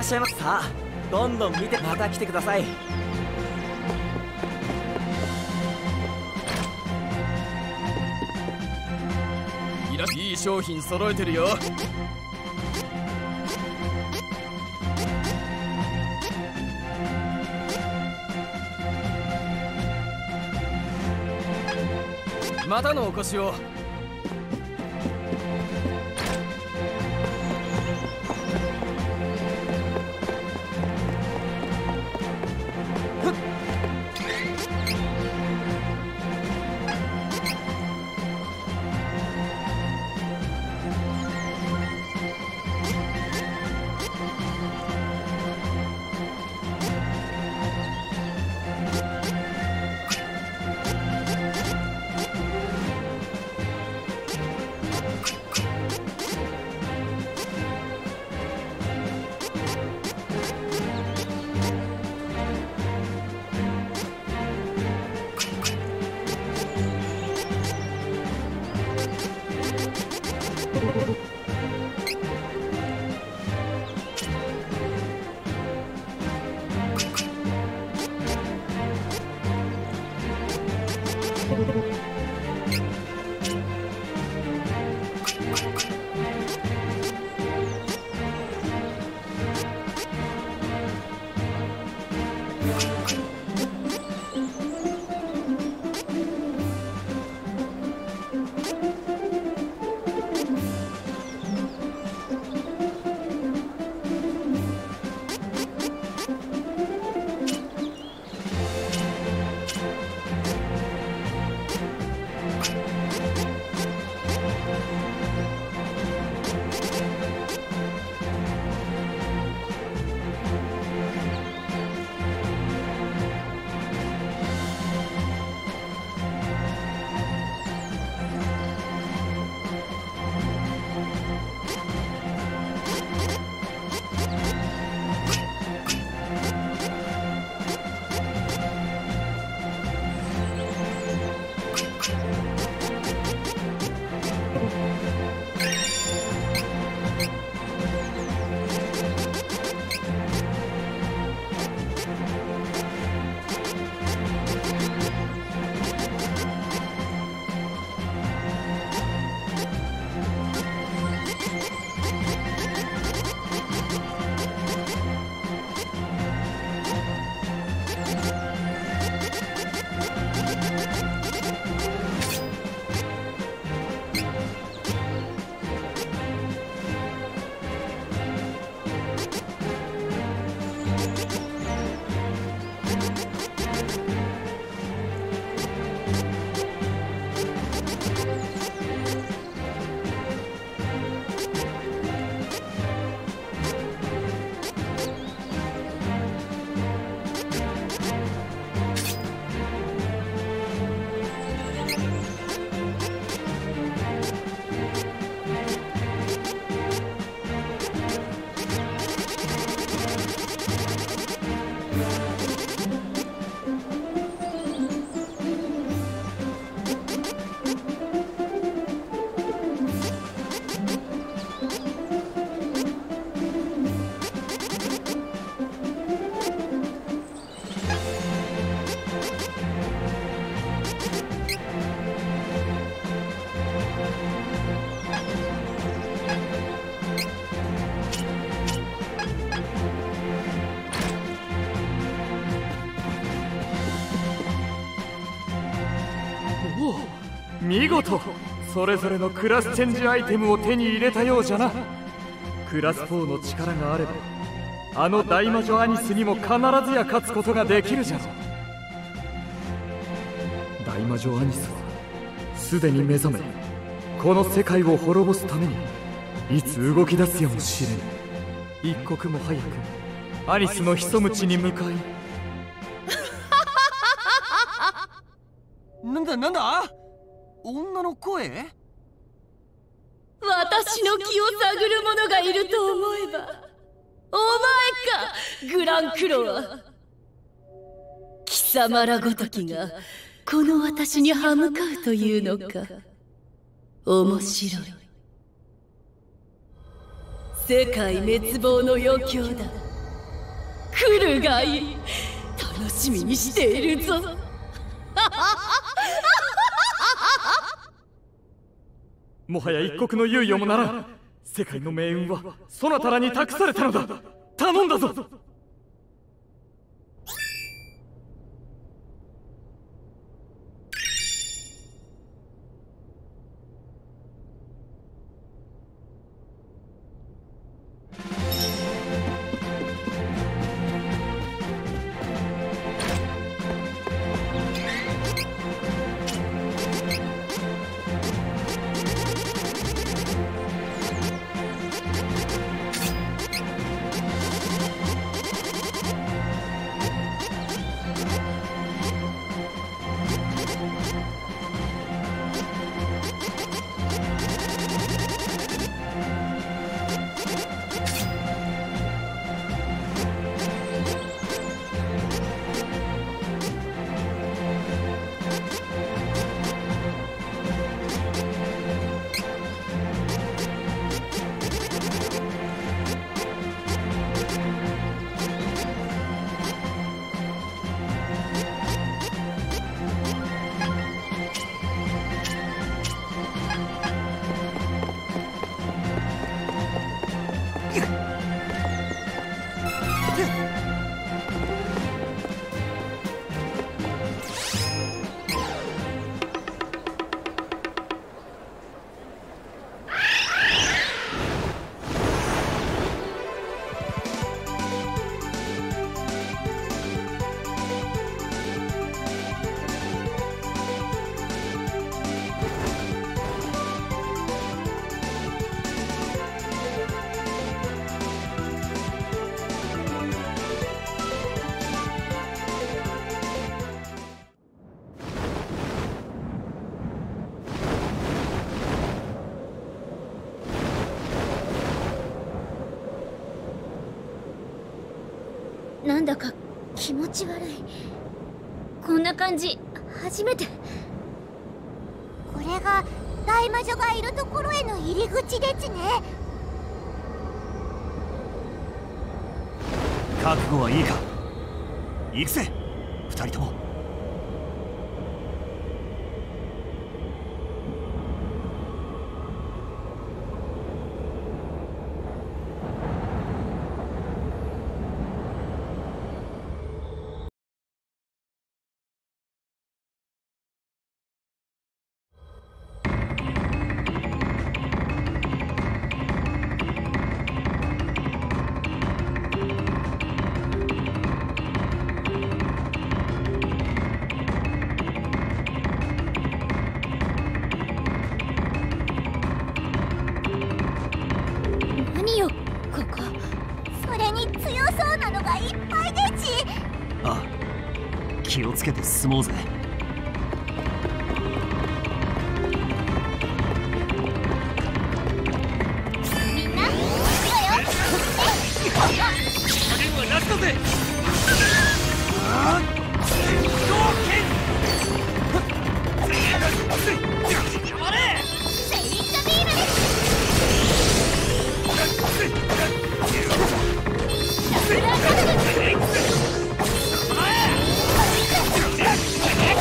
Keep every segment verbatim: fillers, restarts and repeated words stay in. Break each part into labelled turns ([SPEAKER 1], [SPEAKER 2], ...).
[SPEAKER 1] らっしゃいませ。さあどんどん見て、また来てください。
[SPEAKER 2] いい商品揃えてるよ。またのお越しを。
[SPEAKER 3] 見事それぞれのクラスチェンジアイテムを手に入れたようじゃな。クラスフォーの力があればあの大魔女アニスにも必ずや勝つことができるじゃろ。大魔女アニスはすでに目覚め、この世界を滅ぼすためにいつ動き出すやもしれん。一刻も早くアニスの潜む地に向かい
[SPEAKER 2] なんだなんだ、女の声？
[SPEAKER 4] 私の気を探る者がいると思えばお前か、グランクロワ。貴様らごときがこの私に歯向かうというのか。面白い。世界滅亡の余興だ。 来るがいい。楽しみにしているぞ。
[SPEAKER 3] もはや一国の猶予もならん。世界の命運はそなたらに託されたのだ。頼んだぞ。
[SPEAKER 5] なんだか気持ち悪い。こんな感じ初めて。
[SPEAKER 6] これが大魔女がいるところへの入り口ですね。
[SPEAKER 1] 覚悟はいいか。行くぜ二人とも。
[SPEAKER 5] 何よここ。
[SPEAKER 6] それに強そうなのがいっぱいでち。
[SPEAKER 1] ああ、気をつけて進もうぜ。
[SPEAKER 6] みんな行くわよ。
[SPEAKER 2] 加減はなしだぜ。
[SPEAKER 6] セイリングビームです。ダブルアタック。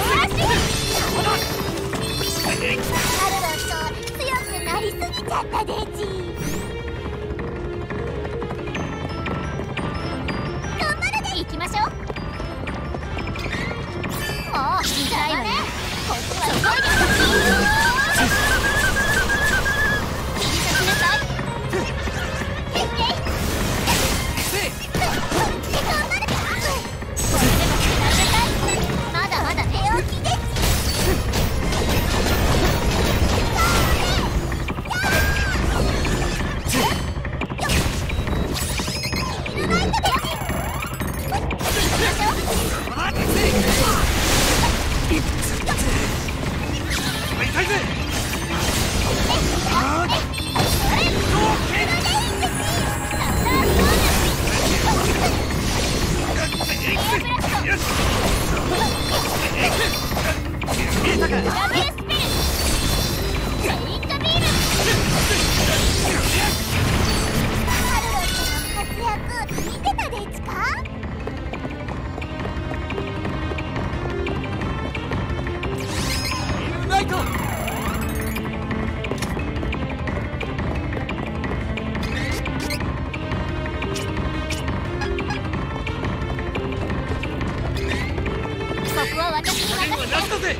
[SPEAKER 2] 減はなしだぜ。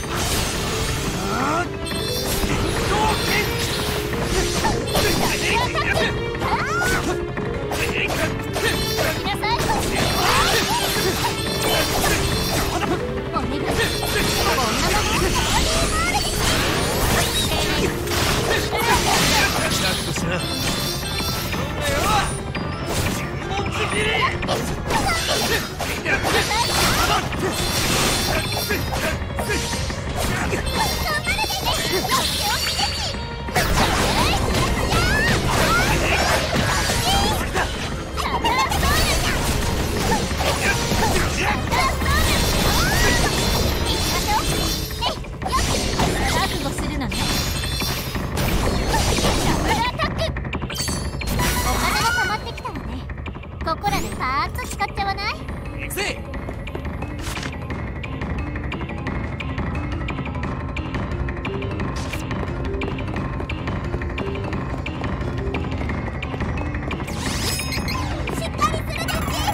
[SPEAKER 6] ここらでパーッと使っちゃわない？
[SPEAKER 2] 行くぜ。
[SPEAKER 6] しっかりするだち。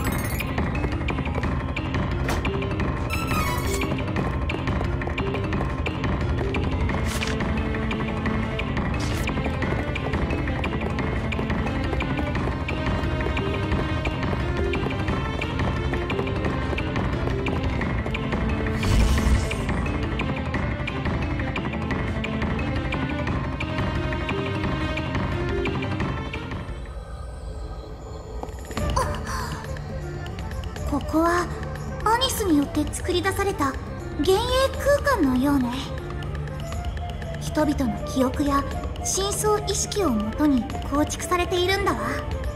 [SPEAKER 6] ここはアニスによって作り出された幻影空間のようね。人々の記憶や深層意識をもとに構築されているんだわ。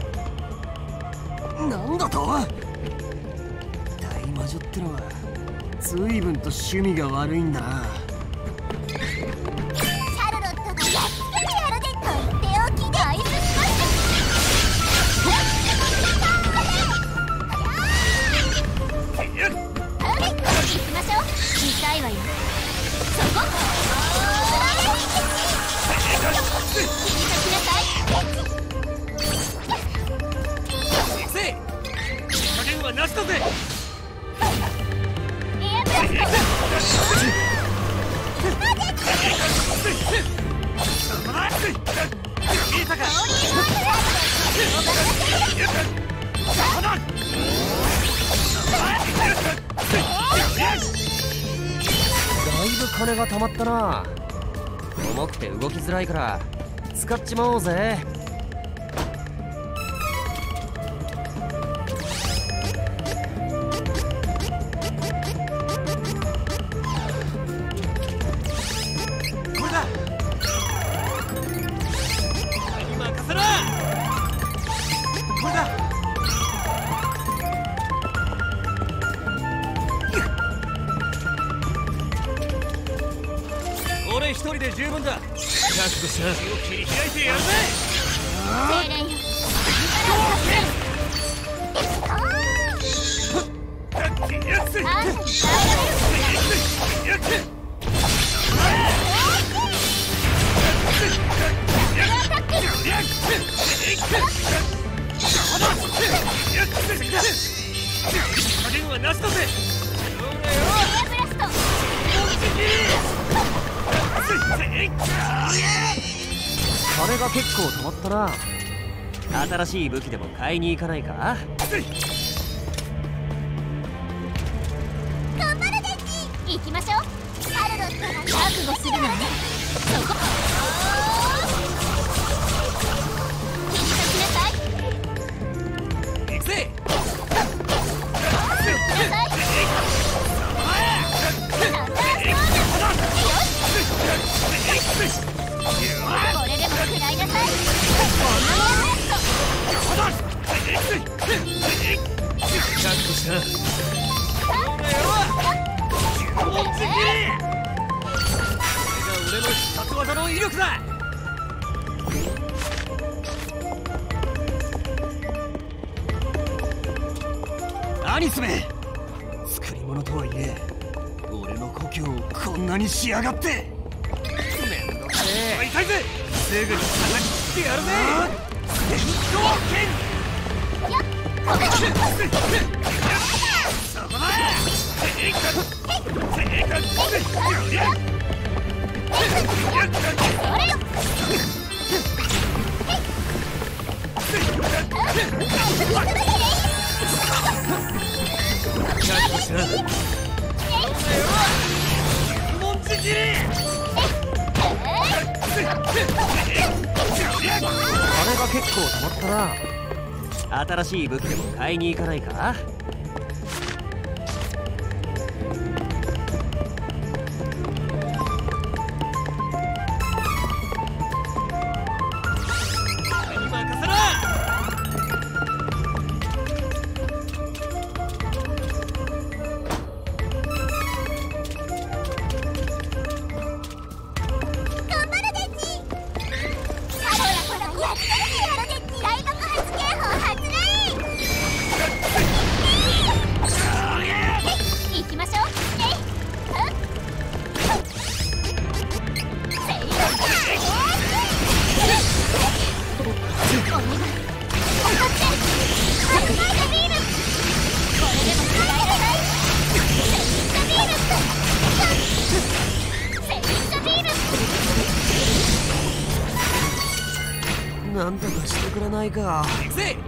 [SPEAKER 1] なんだと？大魔女ってのは随分と趣味が悪いんだな。
[SPEAKER 6] シャルロットがやっつけてやるでと言っておきで合図しました。行きましょう。見たいわよ。そこ。聞いてください。
[SPEAKER 2] 行くぜ。加減はなしだぜ。
[SPEAKER 6] エアブラスト。
[SPEAKER 2] 見えたか。
[SPEAKER 7] だいぶ金が貯まったな。重くて動きづらいから使っちまおうぜ。
[SPEAKER 2] これだ。任せな。これだ。俺一人で十分だ。覚悟した。気を切り開いてやるぜ。
[SPEAKER 6] 精霊よ。
[SPEAKER 2] 加減はなしだぜ。
[SPEAKER 7] 金が結構貯まったな。新しい武器でも買いに行かないか？
[SPEAKER 6] 頑張るデンジ。行きましょう。シャルロットが覚悟するのね。そこ。聞いてください。
[SPEAKER 2] 行くぜ。
[SPEAKER 6] これでも食らいなさい。
[SPEAKER 2] 覚悟した。俺の必殺技の威力だ。
[SPEAKER 1] アニスめ、作り物とはいえ俺の故郷をこんなにしやがって。
[SPEAKER 2] めんどくせえ。痛いぜ。すぐに叩き切ってやるぜ。伝統剣。
[SPEAKER 6] やっ、ここ。
[SPEAKER 2] そこだ。
[SPEAKER 7] が結構溜まったな。新しい武器でも買いに行かないか？なんとかしてくれないか。
[SPEAKER 2] 行くぜ。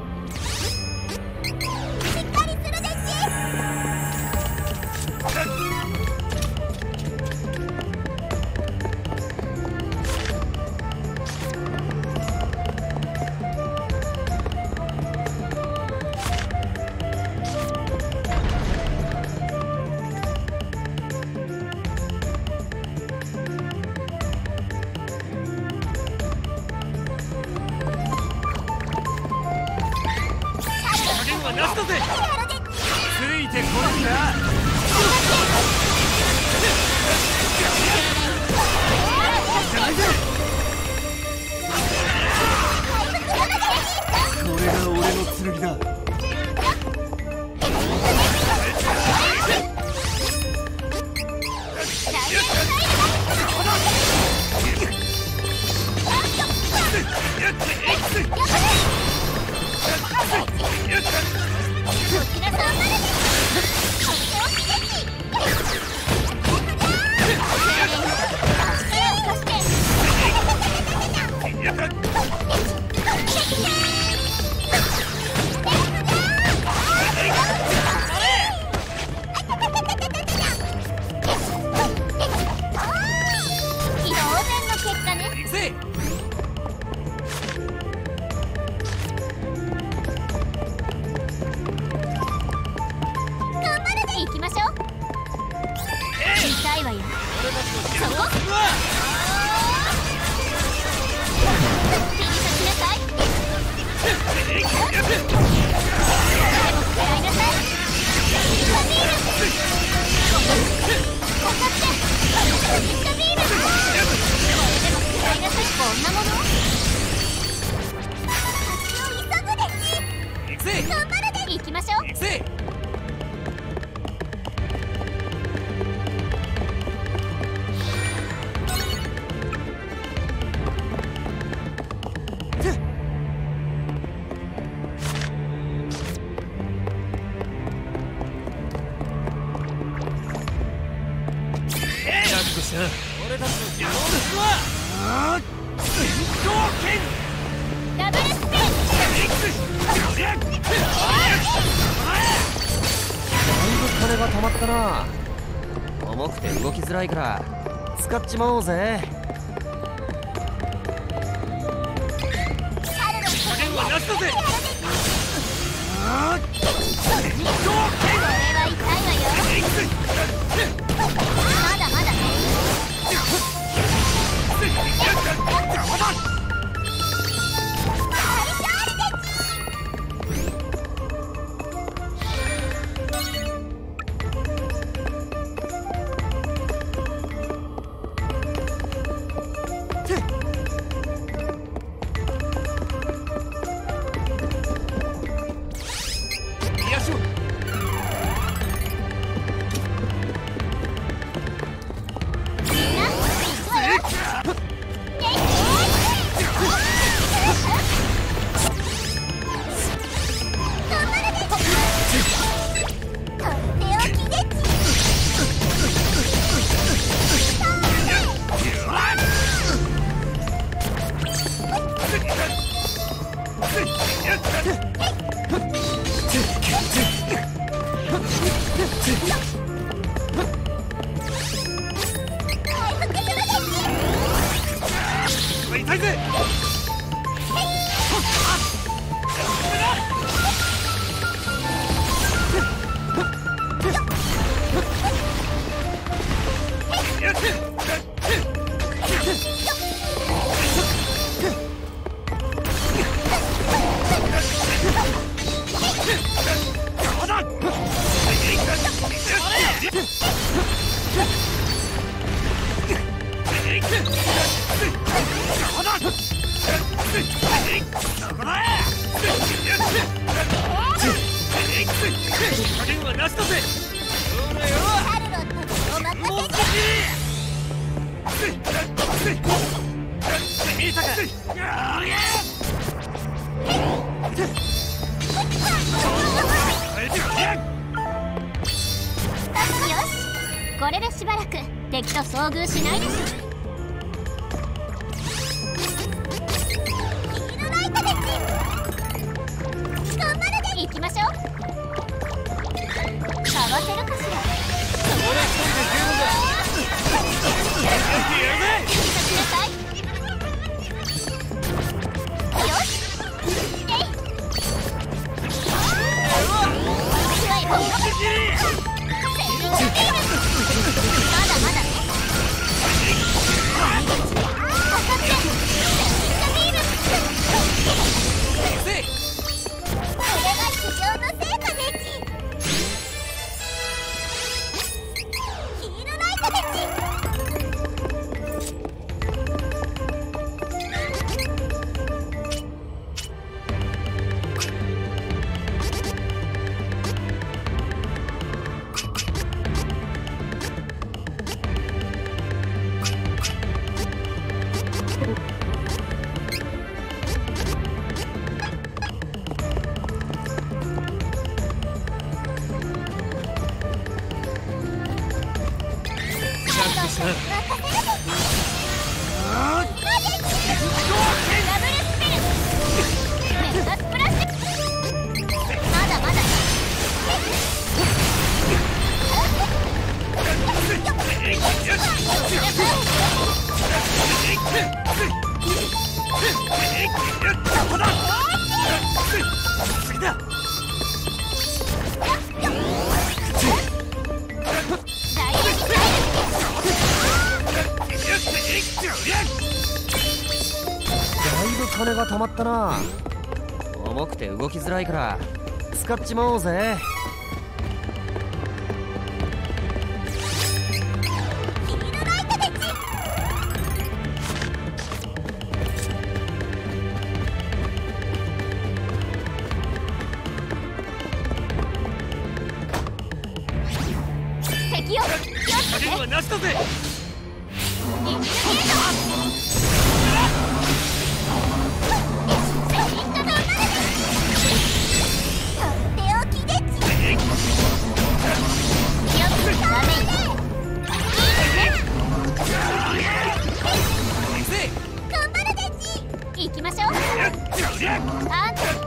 [SPEAKER 2] ラストぜ。ついてこいな。これが俺の剣だ。行きましょう。行くぜ。俺たちの自動ですわ。戦闘権ダブルスピン。だいぶ金が溜まったな。重くて動きづらいから使っちまおうぜ。加減はなしだぜ。戦闘権これは痛いわよ。まだまだね。
[SPEAKER 1] 加減はなしだぜ。もう少し。見えたか。
[SPEAKER 5] よし、これでしばらく敵と遭遇しないでしょ。ヒールライトです。頑張るで行きましょう。かわせるかしら。
[SPEAKER 1] 俺一人で十分だ。やるぜ。
[SPEAKER 5] よし、えい。まだまだね。これが地上の成果でち。ヒールライトでち。
[SPEAKER 7] 金が溜まったな。重くて動きづらいから使っちまおうぜ。
[SPEAKER 5] ヒールライトでち。敵よ、気をつけて。
[SPEAKER 1] はなしだぜ。
[SPEAKER 5] イルミネート。行きましょう。あんた耐えられるかな。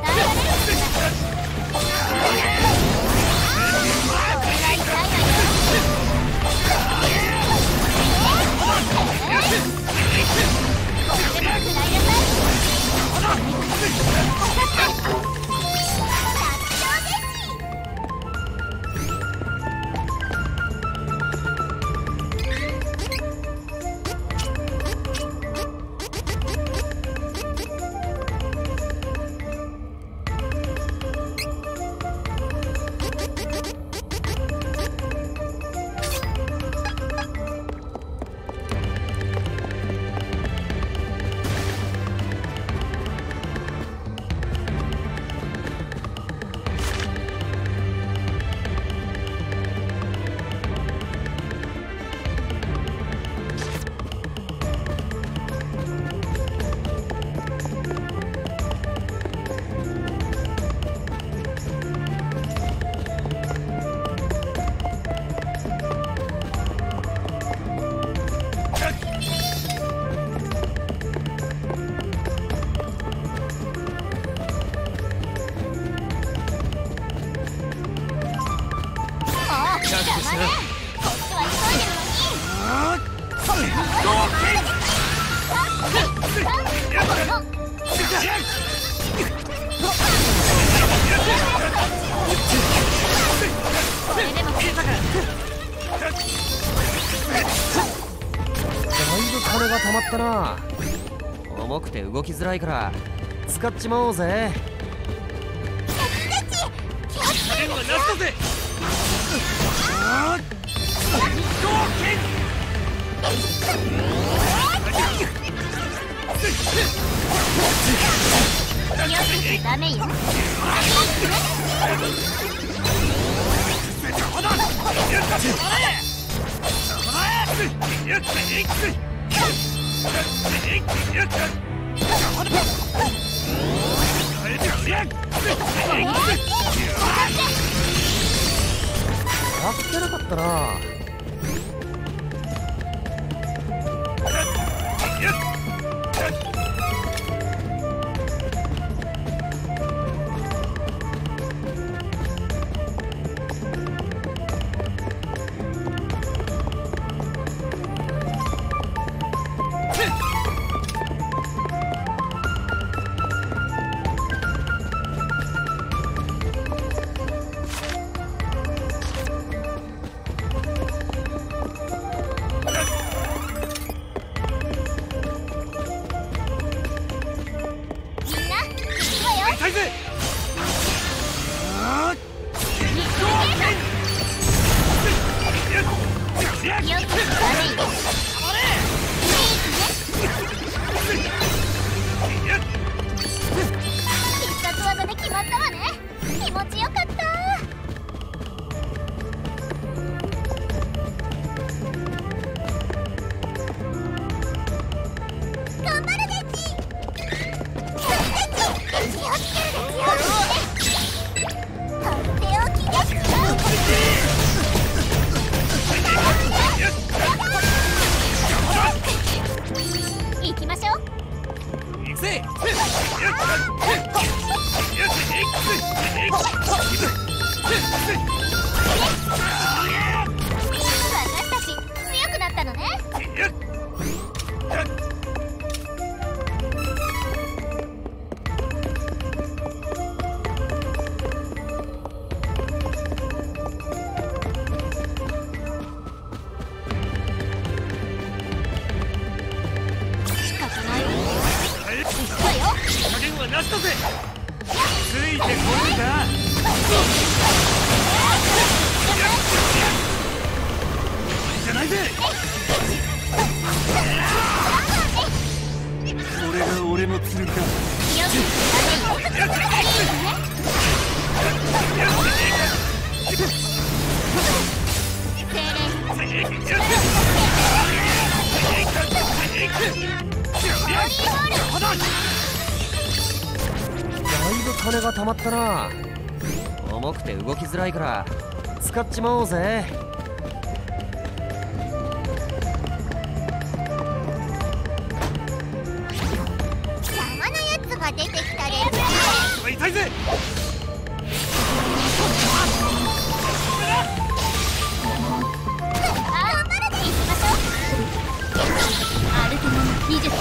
[SPEAKER 7] 金が溜まったな。重くて動きづらいから使っちまおうぜ。
[SPEAKER 1] 加減はなしだぜ。
[SPEAKER 5] ちゃダメよ。
[SPEAKER 7] 助けなかったな。金が溜まったな。重くて動きづらいから使っちまおうぜ。
[SPEAKER 5] 邪魔なやつが出てきたね。
[SPEAKER 1] 痛いぜ。
[SPEAKER 5] アルテナの技術。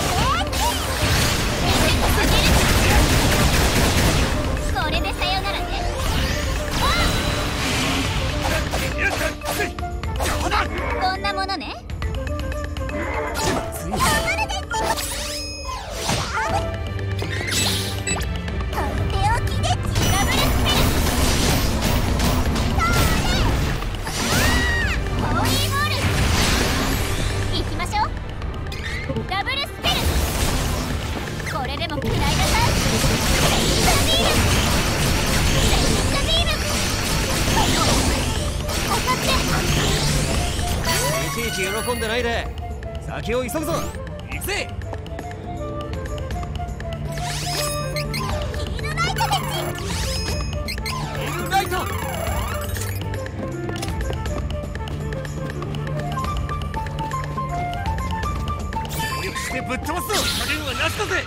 [SPEAKER 5] これでさよならね。こんなものね。ダブルスペル。これでも嫌いださ。
[SPEAKER 7] いちいち喜んでないで先を急ぐぞ。行くぜ。
[SPEAKER 5] ヒールライトで
[SPEAKER 7] ヒールライト。
[SPEAKER 1] 協力してぶっ飛ばすぞ。加減はなしだぜ。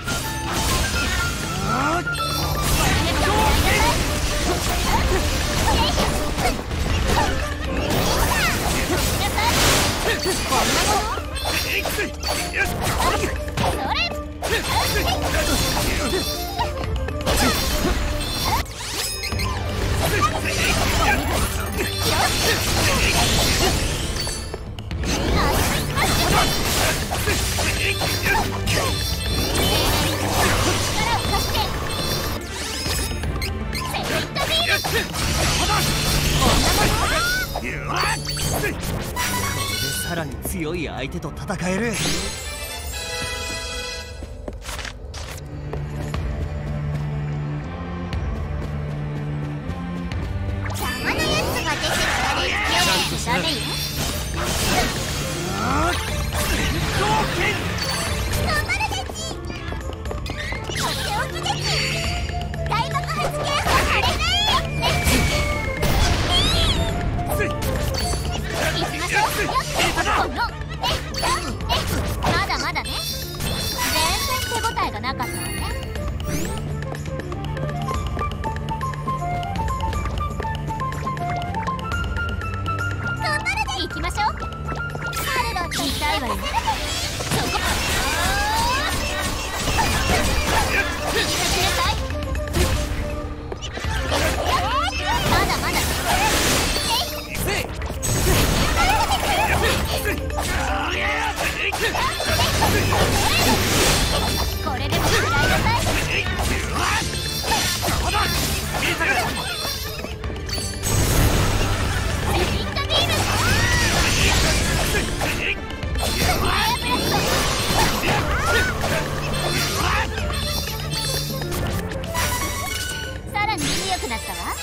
[SPEAKER 1] これでさらに強い相手と戦える。
[SPEAKER 5] ないわよ。そこ引き出しなさい。まだまだこれでも食らいなさい。さらに強くなったわ。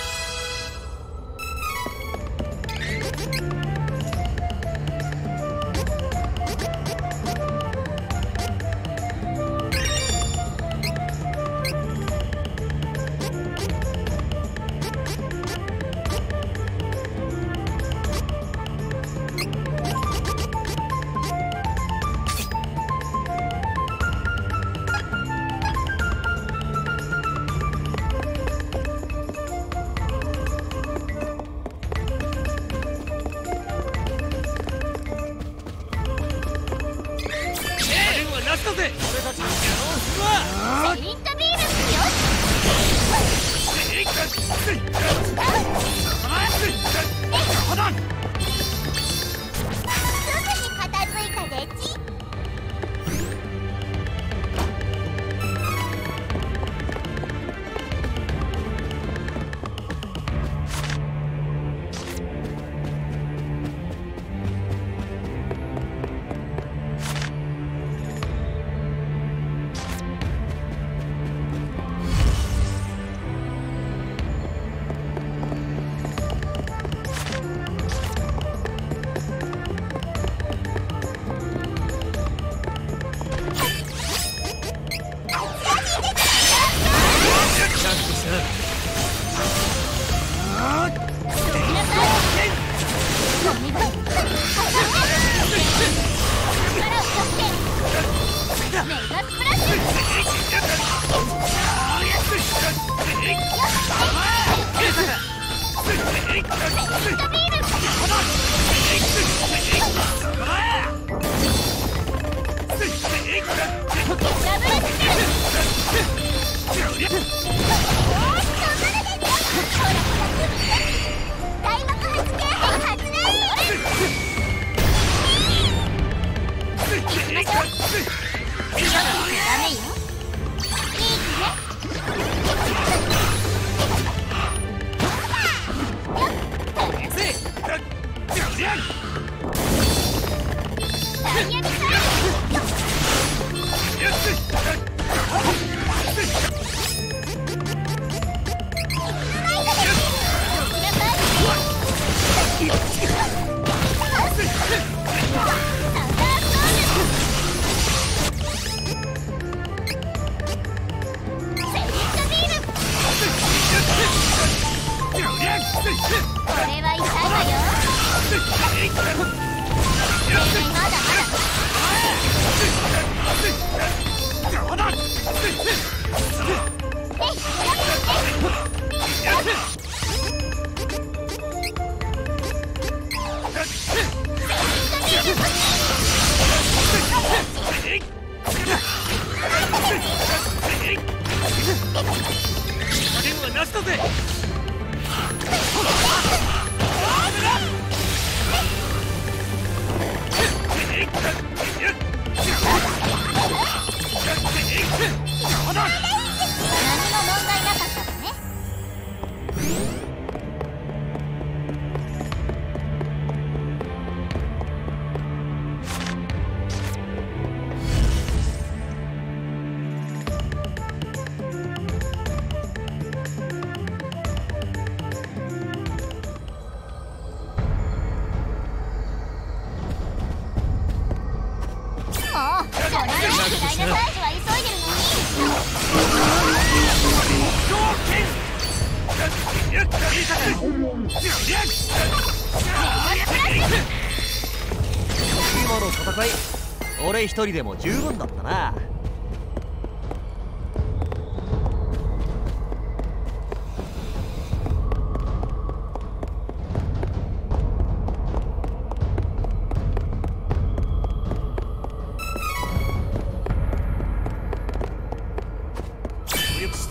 [SPEAKER 7] 今の戦い、俺一人でも十分だったな。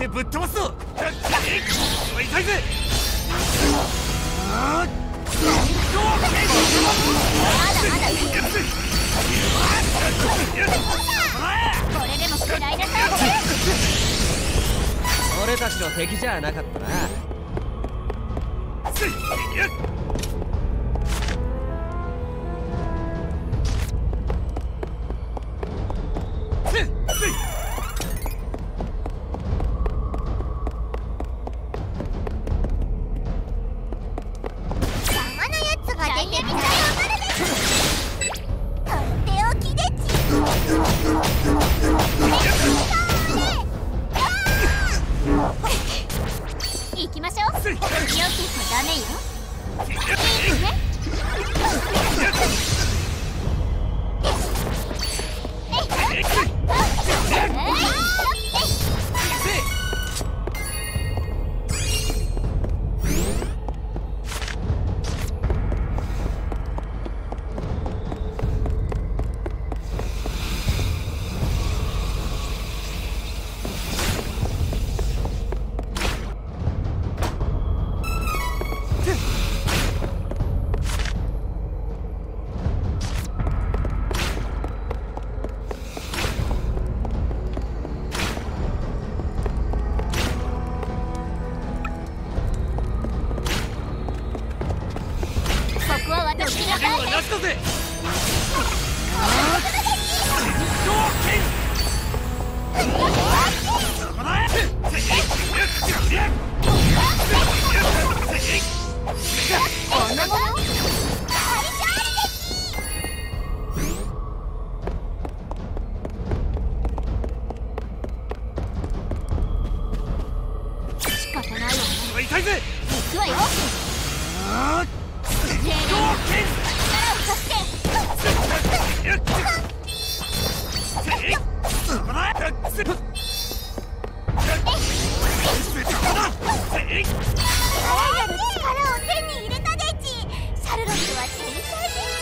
[SPEAKER 1] してぶっ飛ばすぞ。痛いぜ。
[SPEAKER 5] これでも食らいなさい。
[SPEAKER 7] 俺たちの敵じゃなかったな。
[SPEAKER 5] 行きましょう。よけちゃダメよ。
[SPEAKER 1] 痛いぜ。
[SPEAKER 5] 行くわよ。全員力を貸して。あらゆる力を手に入れたデジ。シャルロットは天才デジ。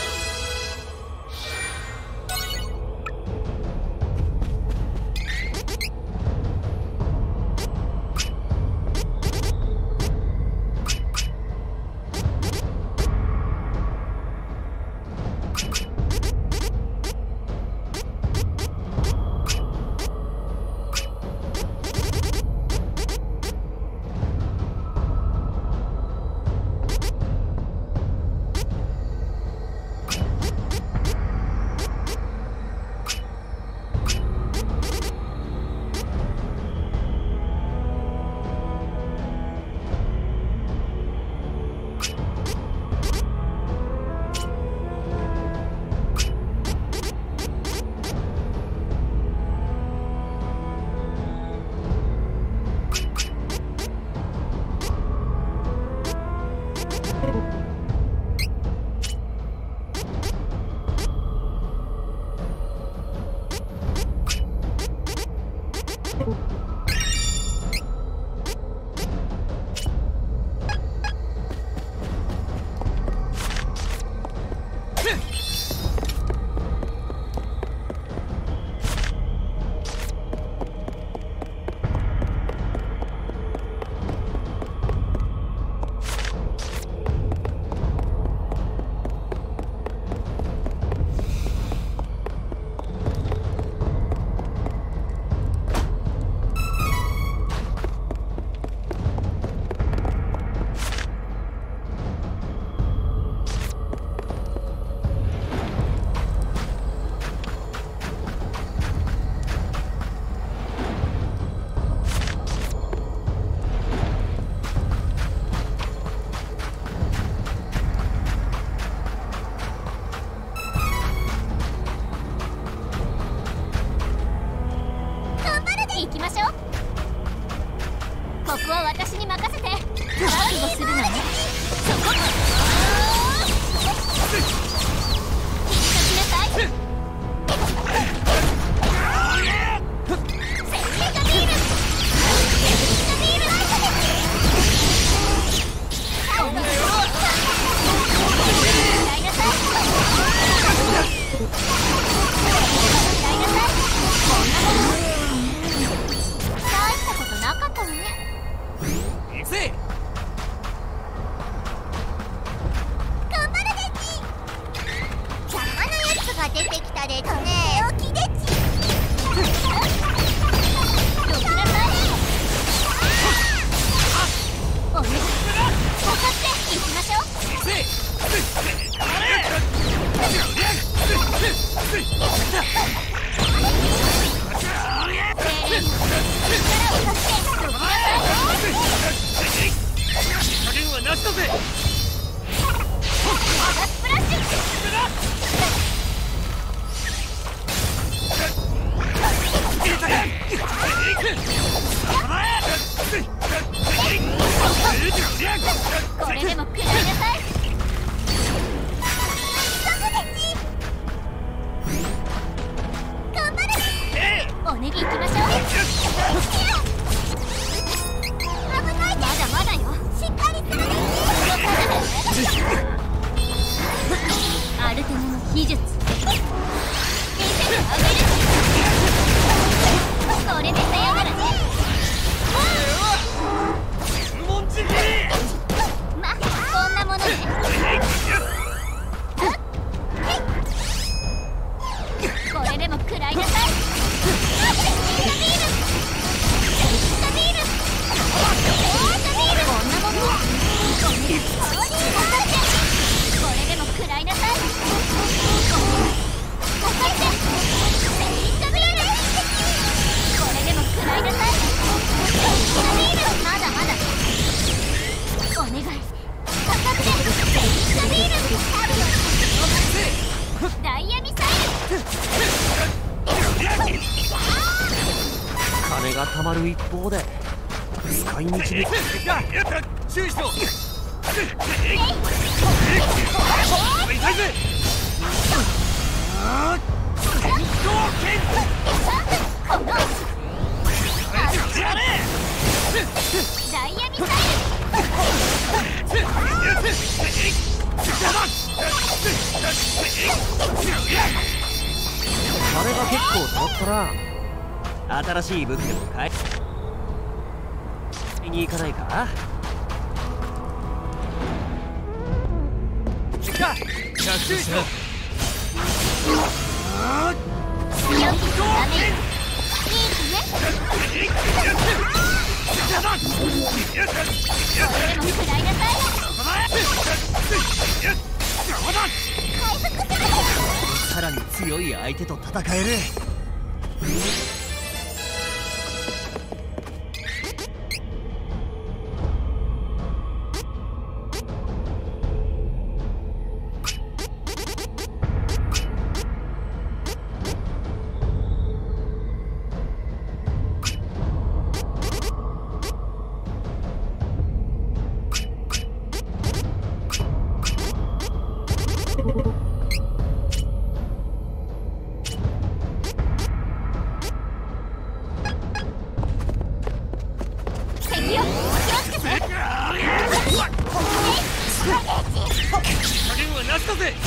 [SPEAKER 5] が出てきたですね。起きでちどちらさいお願いかかっていきましょう。
[SPEAKER 2] 加減はなしだぜ。
[SPEAKER 5] スプラッシュこれでも食らいなさい。頑張れ。おネギ行きましょう。危ない。まだまだよ。しっかりするね。アルテナの秘術見せてあげる。これでさよならね。まあこんなものね。これでも食らいなさい。こんなもの。これでも食らいなさい。これでも食らいなさい。まだまだ。お願いかかってダイヤミサイル。
[SPEAKER 7] 金がたまる一方で使い道に
[SPEAKER 2] 注意しろ。
[SPEAKER 5] ダイヤミサイル。
[SPEAKER 7] 金が結構たまったな。新しい武器でも買いに行かないか。
[SPEAKER 2] 注意しろ。
[SPEAKER 5] 強気ダメよ。いいかね。これでも食らいなさい。回復する。
[SPEAKER 7] さらに強い相手と戦える。
[SPEAKER 5] 敵よ、気をつけて。
[SPEAKER 2] 加減はなしだぜ。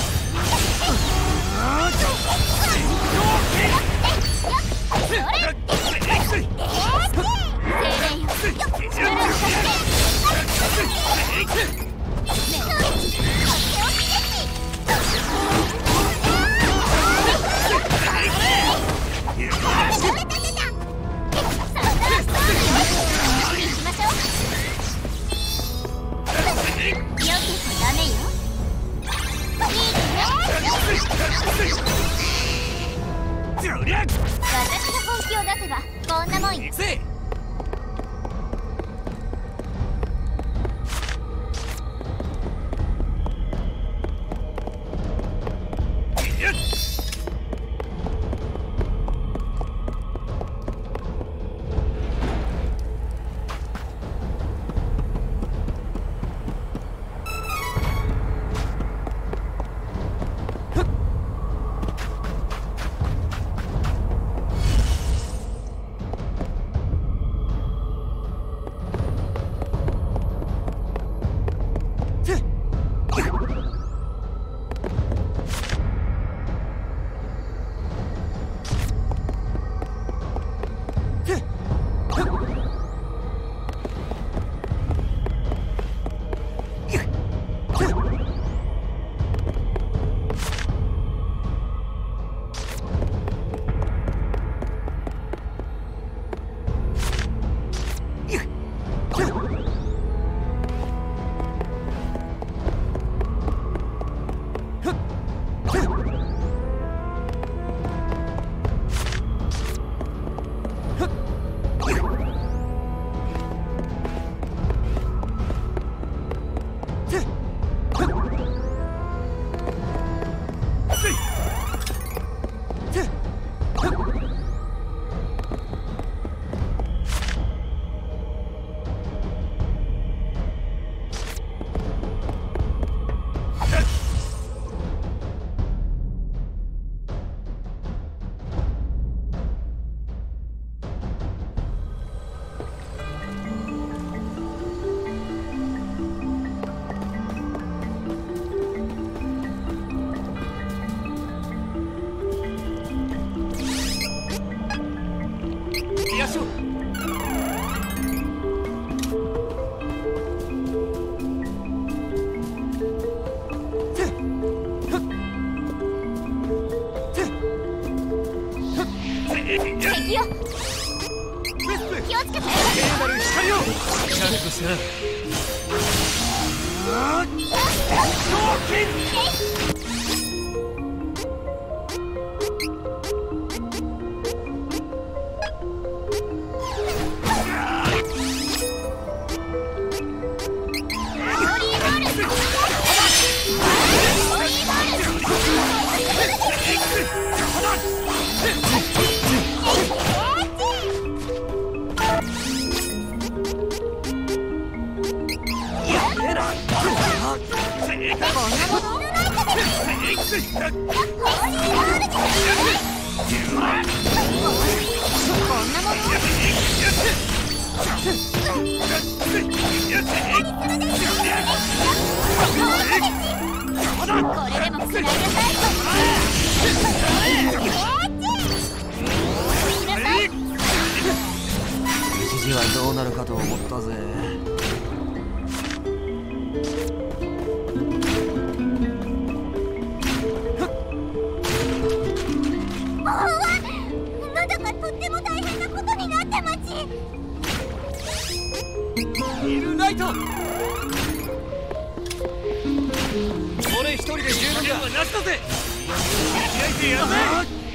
[SPEAKER 2] 私が本気を出せばこんなもんよ。
[SPEAKER 1] しょう。
[SPEAKER 5] 敵よ気をつけて。
[SPEAKER 1] 聖なる光をちゃんとしたあっ狂剣一時はどうなるかと思ったぜ。
[SPEAKER 5] なんだかとっても大変なことになってまち。
[SPEAKER 1] イルナイト俺一人で十分だ。なしだぜ。開いてやるぜ。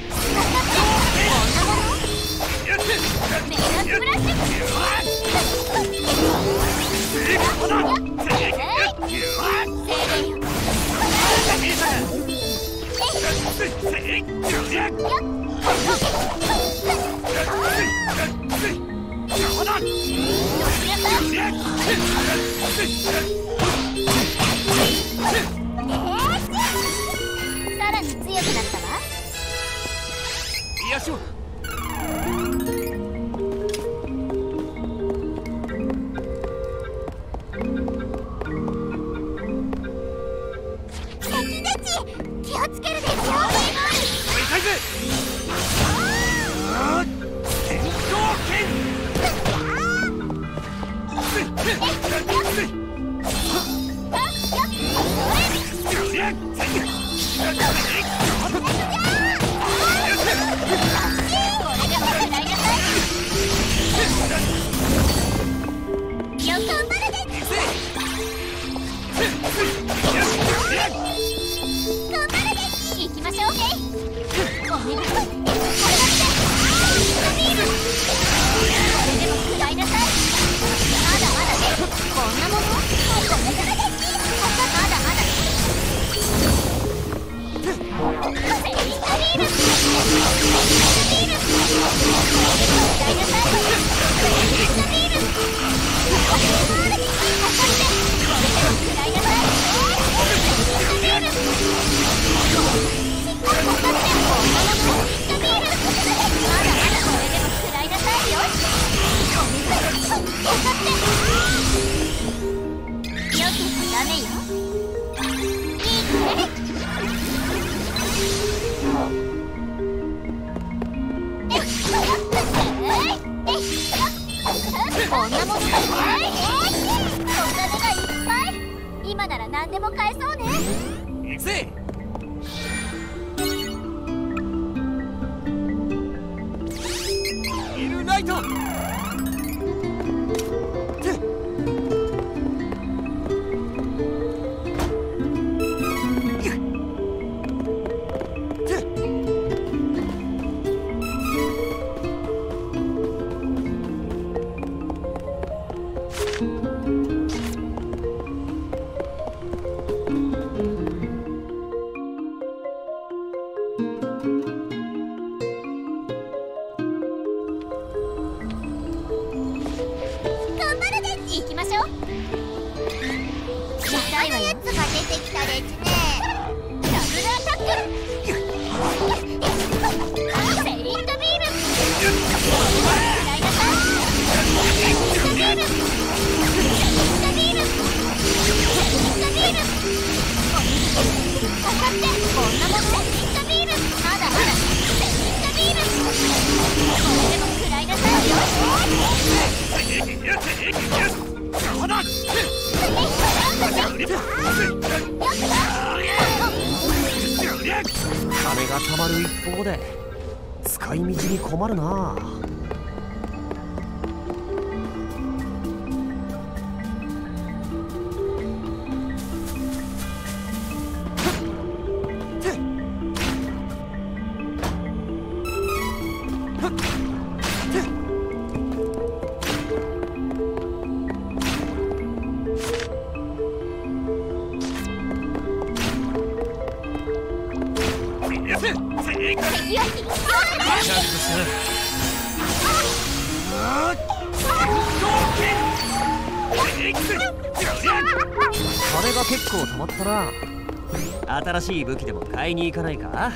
[SPEAKER 1] やって
[SPEAKER 5] メガスプラッシュ。さらに強くなったわ。
[SPEAKER 1] よいしょ。
[SPEAKER 5] 敵たち気をつけるですよ。
[SPEAKER 1] 痛いぜ。天光剣
[SPEAKER 5] 行きましょう。お見事。こんなもんじゃない。お金がいっぱい。今なら何でも買えそうね。
[SPEAKER 1] 行くぜ。イルナイト
[SPEAKER 5] 行きましょう。やばいやつが出てきたですね。ダブルアタック。セイントビーム。嫌いなさ。セイントビーム。セイントビーム。セイントビーム。当たってこんなもん。セイントビーム。まだまだ。セイントビーム。これでも食らいなさいよ。
[SPEAKER 7] たまる一方で使い道に困るな。金が結構溜まったな。新しい武器でも買いに行かないか？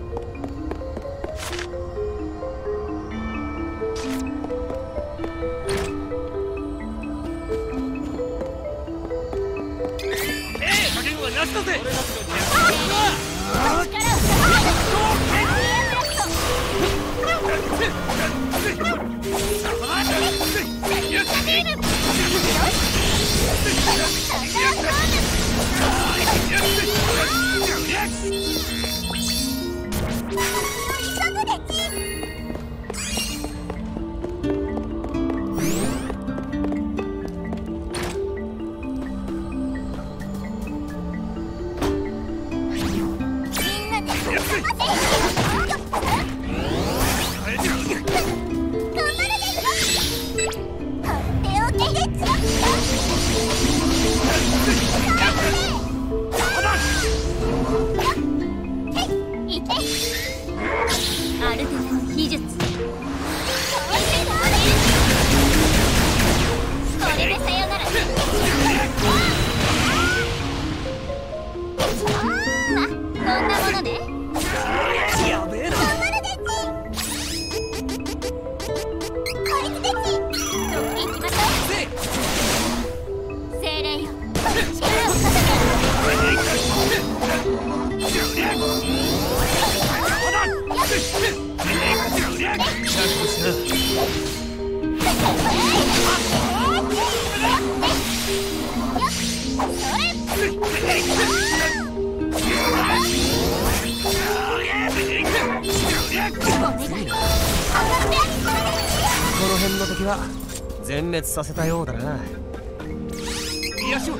[SPEAKER 7] この辺の敵は全滅させたようだな。よいしょ。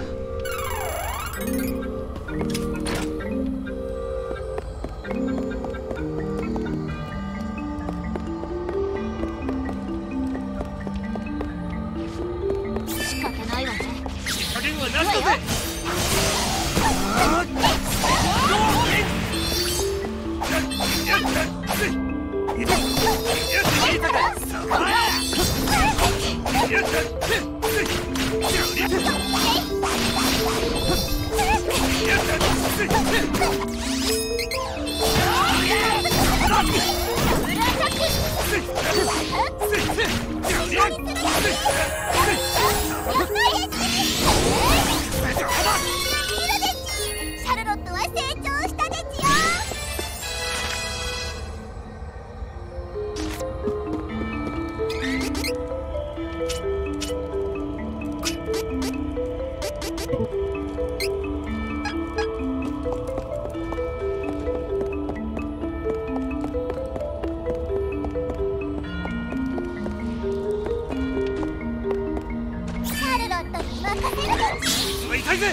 [SPEAKER 5] 仕方ないわね。
[SPEAKER 2] 加減はなしだぜ。
[SPEAKER 5] シャルロットは成長したですよ。
[SPEAKER 2] 痛いぜ。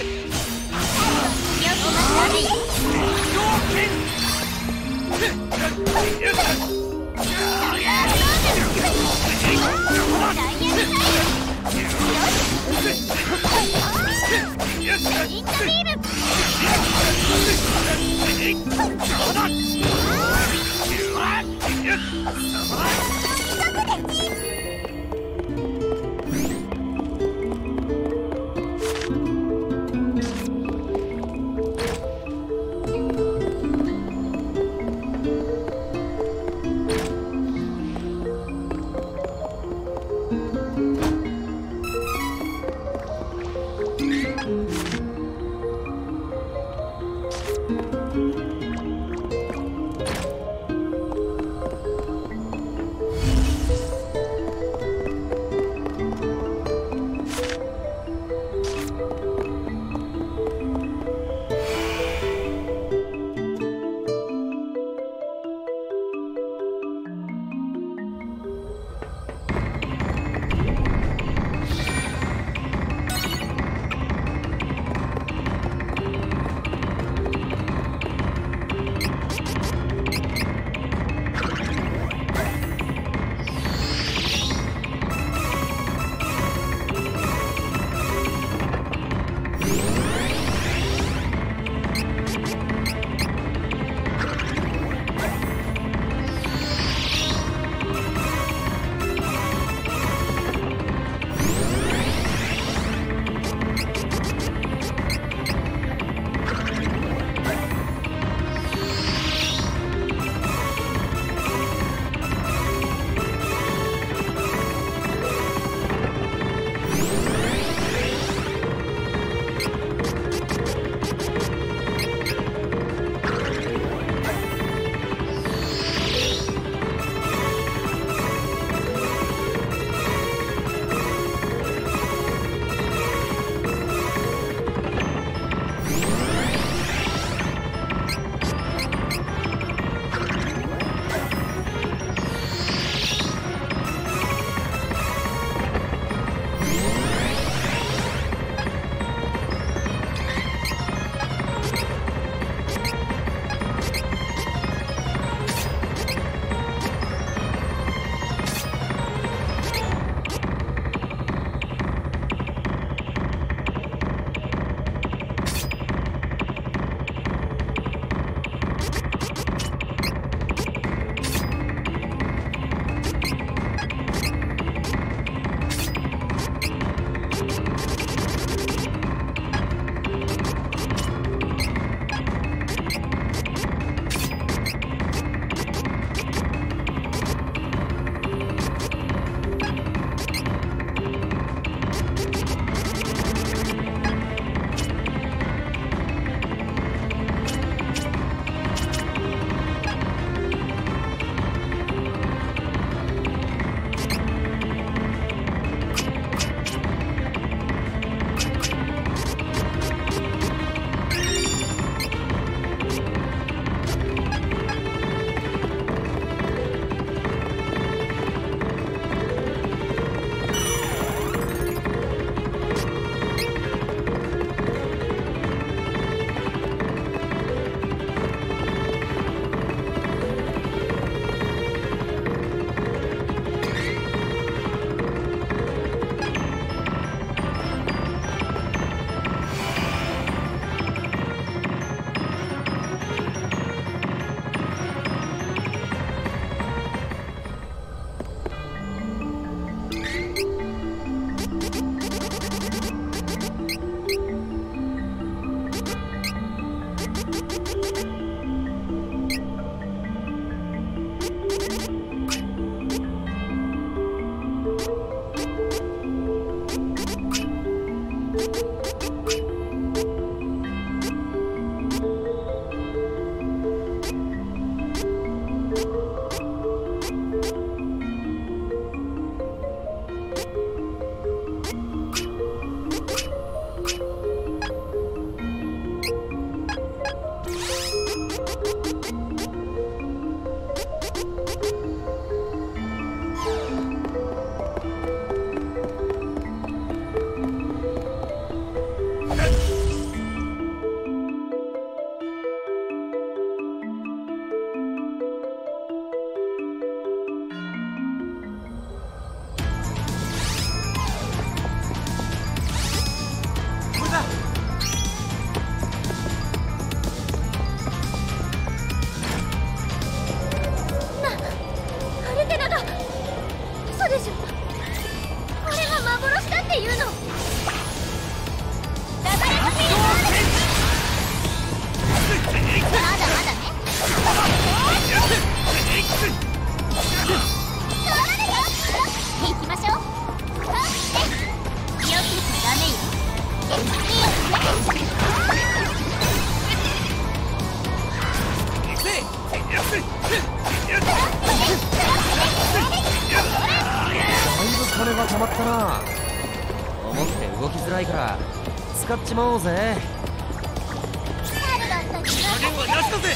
[SPEAKER 7] ったな。重くて動きづらいから使っちまおうぜ。
[SPEAKER 2] 加減はなしだぜ。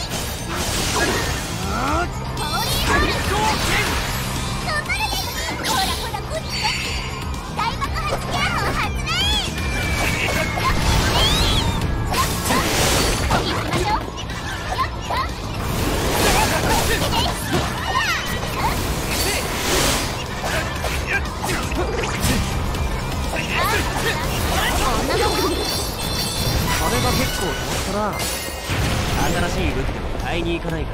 [SPEAKER 5] ほらほらこっち大爆発キャーを発令。行きましょう。
[SPEAKER 7] 金が結構溜まったな。新しい武器でも買いに行かないか。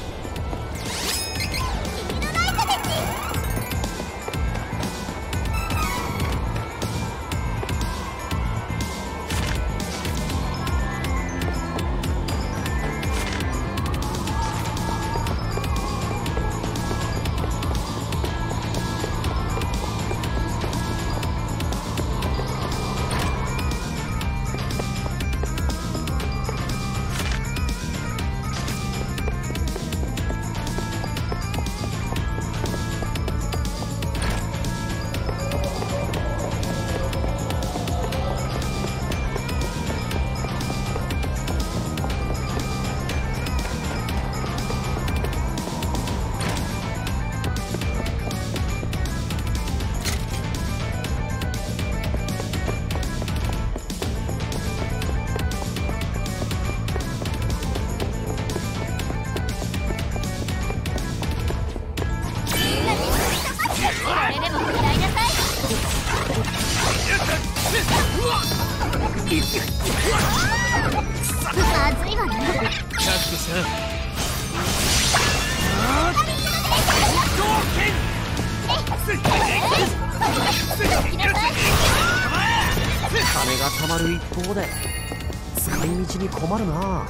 [SPEAKER 7] 金がたまる一方で使い道に困るな。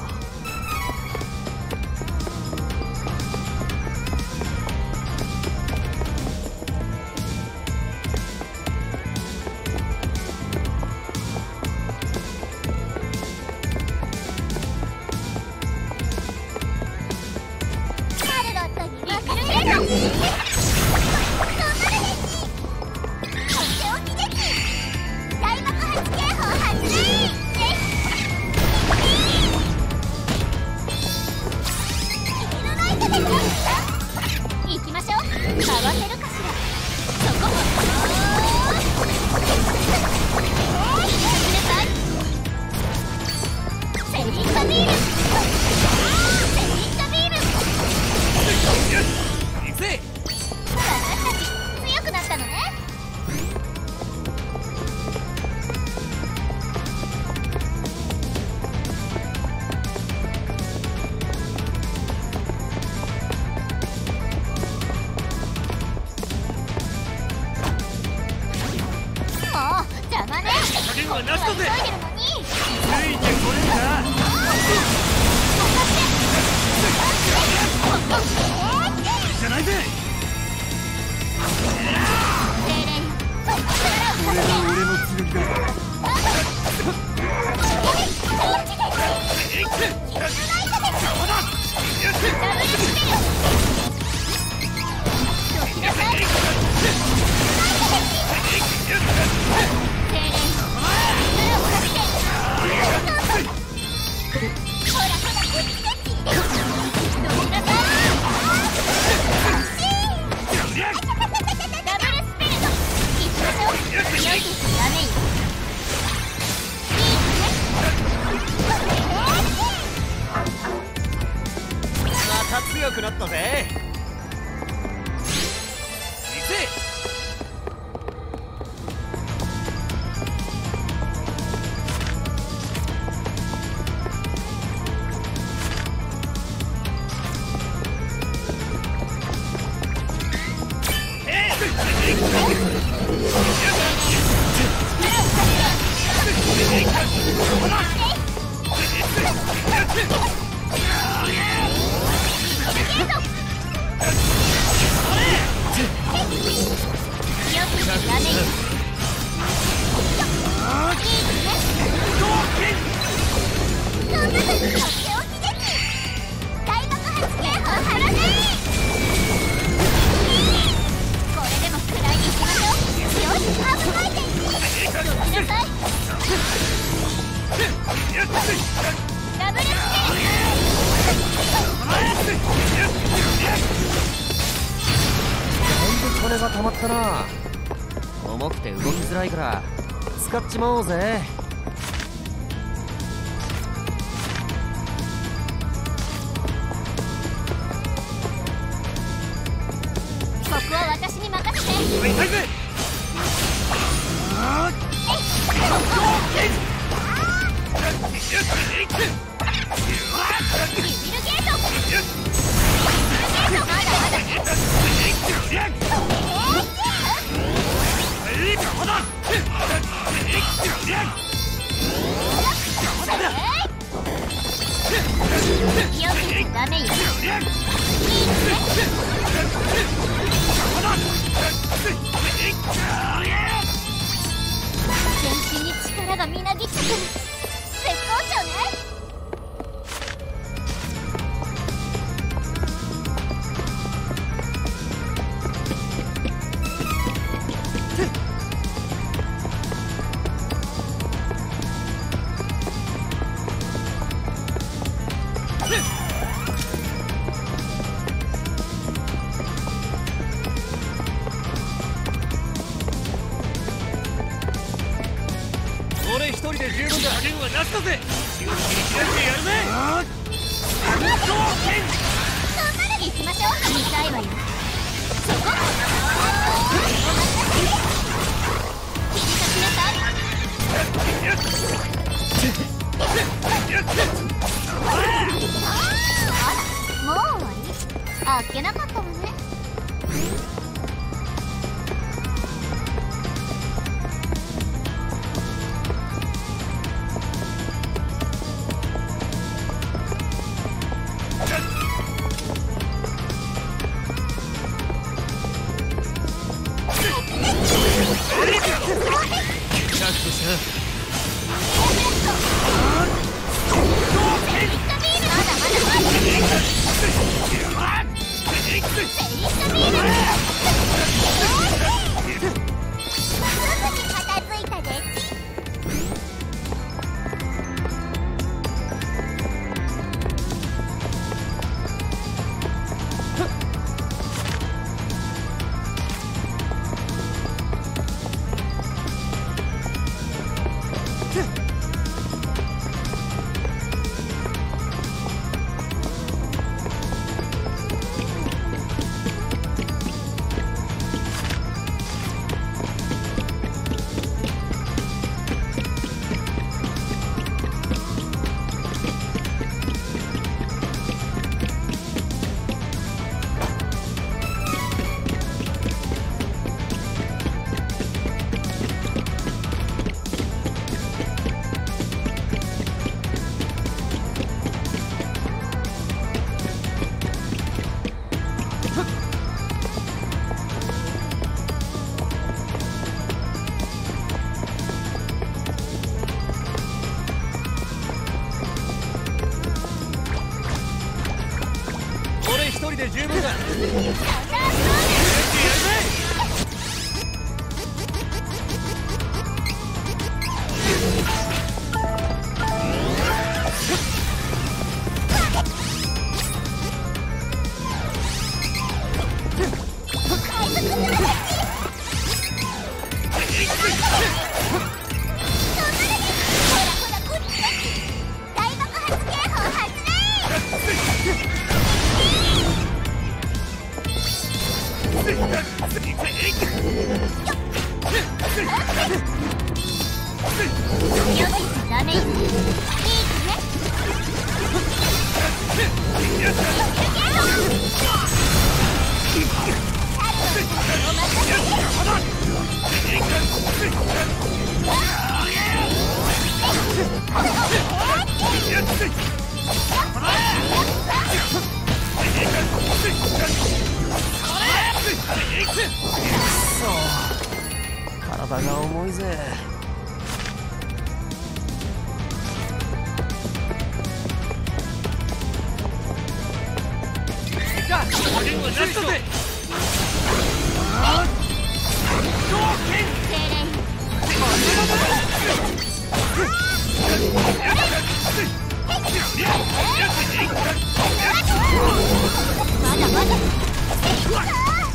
[SPEAKER 7] 強くなったぜ。行くぜ。これでも食らいに行きましょう。よし。 溜まったな。重くて動きづらいから使っちまおうぜ。
[SPEAKER 5] ここは私に任せて。
[SPEAKER 1] 上に行くぜ。あー
[SPEAKER 5] ビビルゲート。まだまだ。よくダメよ。いいね。全身に力がみなぎってくる。絶好調ね。
[SPEAKER 1] 俺一人で十分だ。加減はなしだぜ。気を切り開いてやるぜ。
[SPEAKER 5] 行きましょう。見たいわよ。そこ切りかしなさい。あら、もう終わり？あっけなかったわね。
[SPEAKER 1] 一人で十分だ。
[SPEAKER 7] 体が重いぜ。
[SPEAKER 5] まだまだ。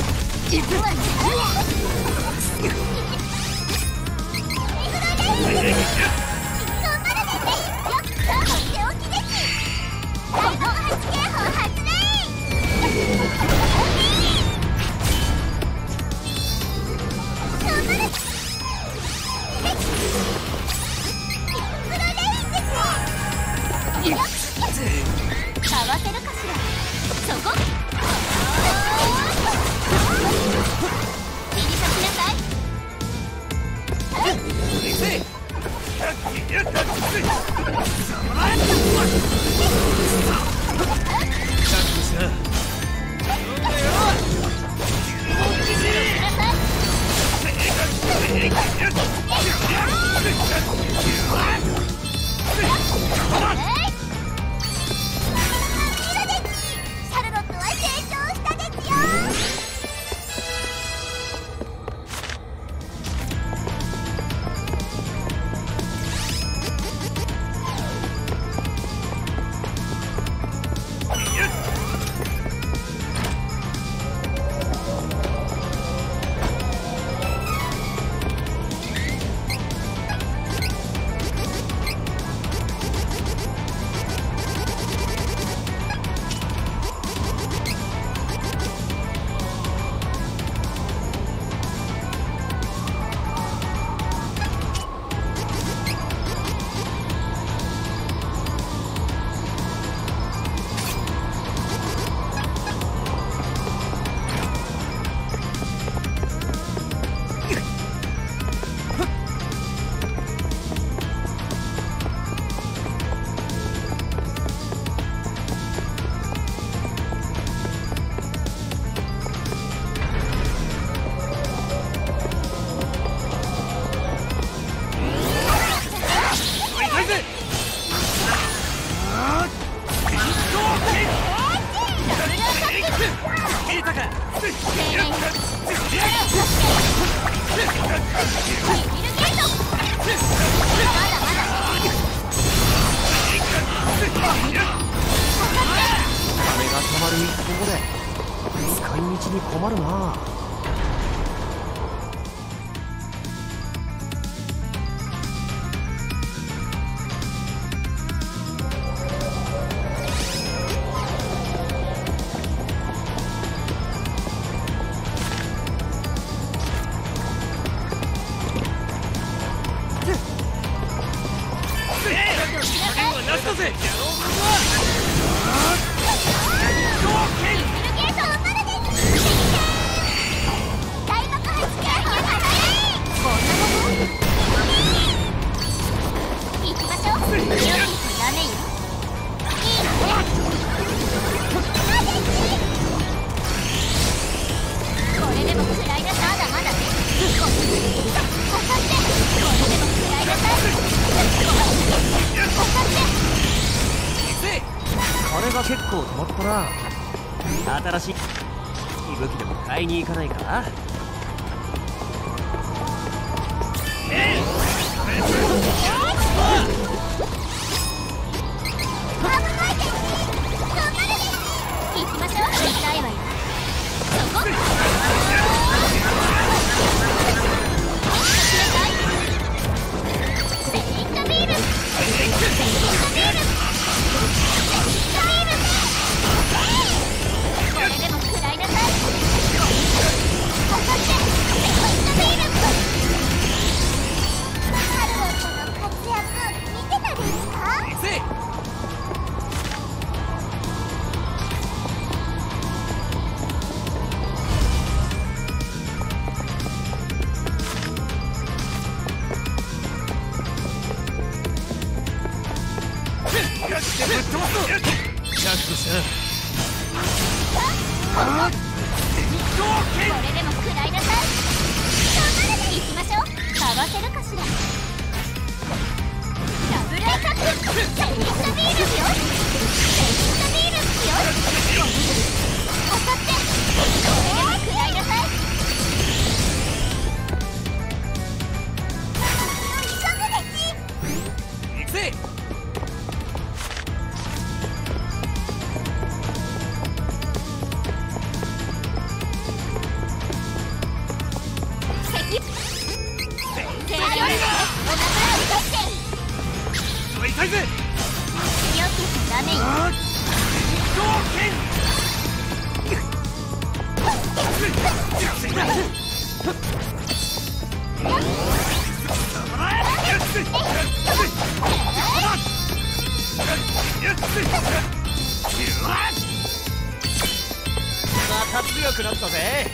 [SPEAKER 7] 新しい武器でも買いに行かないか？ また強くなったぜ。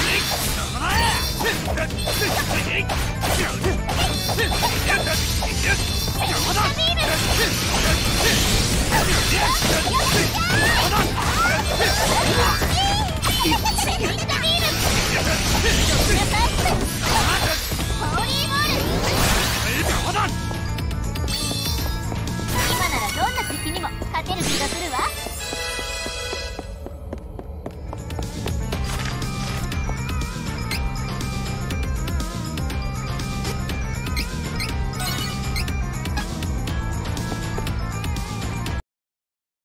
[SPEAKER 2] やった